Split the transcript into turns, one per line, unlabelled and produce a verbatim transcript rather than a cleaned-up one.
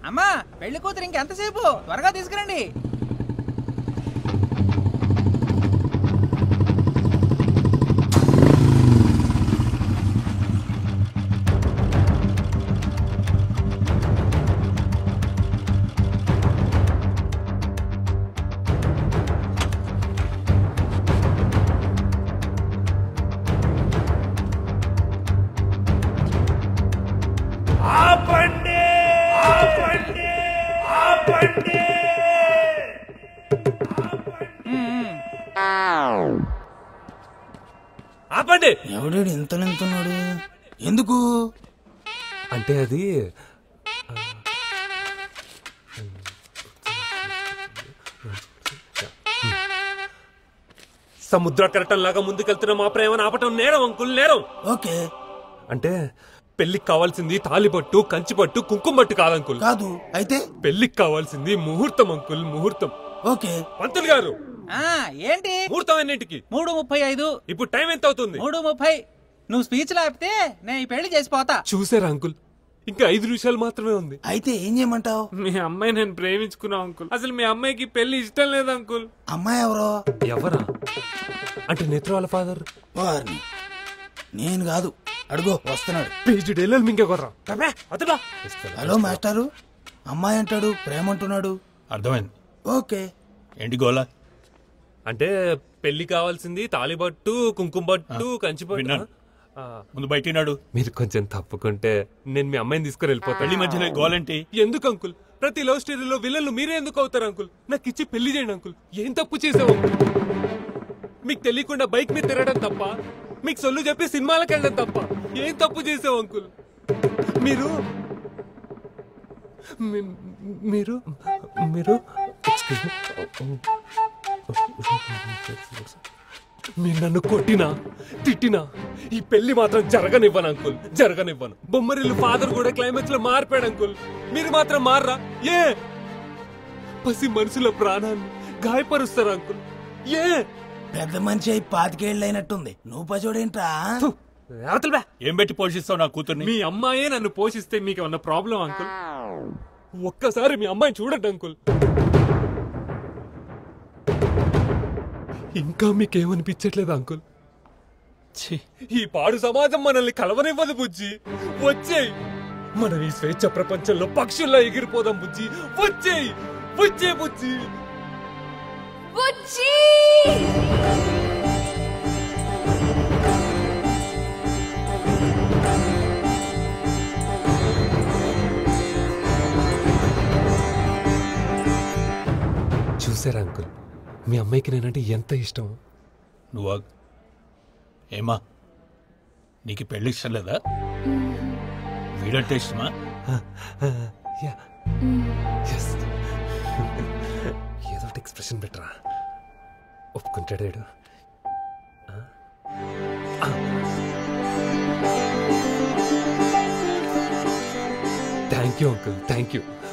అమ్మా పెళ్లి కూతురు ఇంకెంతసేపు త్వరగా తీసుకురండి.
ఆపండి.
ఎవడాడు ఇంత నింతున్నాడు? ఎందుకు
అంటే అది సముద్ర కెరటం లాగా ముందుకెళ్తున్న మా ప్రేమను ఆపటం నేరం అంకుల్, నేరం.
ఓకే
అంటే పెళ్లికి కావాల్సింది తాలిబట్టు, కంచిపట్టు, కుంకుమ బట్టు కాదంకుల్.
కాదు అయితే
పెళ్లికి కావాల్సింది ముహూర్తం అంకుల్, ముహూర్తం.
ఓకే
పంతులు గారు
ఏంటి
ముహూర్తం ఎన్నింటికి?
మూడు ముప్పై ఐదు.
ఇప్పుడు టైం ఎంత అవుతుంది?
మూడు ముప్పై. నువ్వు స్పీచ్ లేపితే నేను ఈ పెళ్లి చేసిపోతా.
చూసారా అంకుల్, ఇంకా ఐదు నిమిషాలు మాత్రమే ఉంది.
అయితే ఏం చేయమంటావు?
మీ అమ్మాయి నేను ప్రేమించుకున్నా అంకుల్. అసలు మీ అమ్మాయికి పెళ్లి ఇష్టం లేదు అంకుల్.
అమ్మాయి ఎవరో?
ఎవరా అంటే నేత్ర వాళ్ళ ఫాదర్.
వారిని నేను కాదు, అడుగో వస్తున్నాడు. హలో మాస్టారు, అమ్మాయి అంటాడు ప్రేమ అంటున్నాడు.
అర్థమైంది.
ఓకే
ఏంటి గోలా?
అంటే పెళ్లి కావాల్సింది తాలిబట్టు, కుంకుమ బట్టు, కంచిపట్టు.
ముందు బయటినాడు.
మీరు కొంచెం తప్పుకుంటే నేను మీ అమ్మాయిని తీసుకుని వెళ్ళిపోతాను.
పెళ్లి మధ్యలో గోలంటి
ఎందుకు అంకుల్? ప్రతి లవ్ స్టోరీలో విలన్లు మీరే ఎందుకు అవుతారు అంకుల్? నాకు ఇచ్చి పెళ్లి చేయండి అంకుల్. ఏం తప్పు చేసావు అంకుల్? మీకు తెలియకుండా బైక్ మీద తిరగడం తప్ప, మీకు సొల్లు చెప్పి సినిమాలకు వెళ్ళడం తప్ప ఏం తప్పు చేసావు అంకుల్? మీరు మీరు మీరు మీరు నన్ను కొట్టినా తిట్టినా ఈ పెళ్లి మాత్రం జరగనివ్వను అంకుల్, జరగనివ్వను. బొమ్మరిల్లు ఫాదర్ కూడా క్లైమాక్స్ లో మారిపోయాడు అంకుల్. మీరు మాత్రం మారరా? ఏ పసి మనుషుల ప్రాణాన్ని గాయపరుస్తారు అంకుల్? ఏ
పెద్ద మనిషి అయి పాతికేళ్ళు అయినట్టుంది, నువ్వు పచోడేంట్రా?
ఏం పెట్టి పోషిస్తావు నా కూతుర్ని?
మీ అమ్మాయే నన్ను పోషిస్తే మీకు ఏమన్నా ప్రాబ్లం అంకుల్? ఒక్కసారి మీ అమ్మాయిని చూడండి అంకుల్. ఇంకా మీకేమనిపించట్లేదు అంకుల్? ఈ పాడు సమాజం మనల్ని కలవనివ్వదు బుజ్జి. వచ్చేయ్, మనం ఈ స్వేచ్ఛ ప్రపంచంలో పక్షుల్లా ఎగిరిపోదాం బుజ్జి. వచ్చేయ్, వచ్చే బుజ్జి.
బుజ్జి
చూసారా అంకుల్, మీ అమ్మాయికి నేనంటే ఎంత ఇష్టం?
నువ్వు ఏమా, నీకు పెళ్లి ఇష్టం లేదా? వీడంటే ఇష్టమా?
ఏదో ఎక్స్ప్రెషన్ బెటరా, ఒప్పుకుంటాడాడు. Thank you uncle, thank you.